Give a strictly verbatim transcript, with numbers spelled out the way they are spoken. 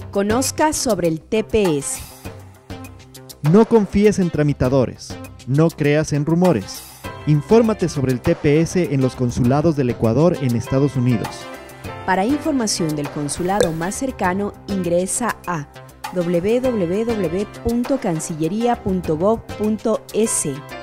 Conozca sobre el T P S. No confíes en tramitadores. No creas en rumores. Infórmate sobre el T P S en los consulados del Ecuador en Estados Unidos. Para información del consulado más cercano, ingresa a doble u doble u doble u punto cancillería punto gov punto es.